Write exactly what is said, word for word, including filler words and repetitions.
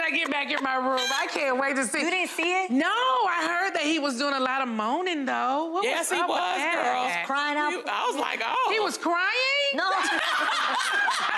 I get back in my room. I can't wait to see. You didn't see it? No, I heard that he was doing a lot of moaning, though. What yes, was he up with was, that? girls. Crying out. I was like, oh. He was crying? No.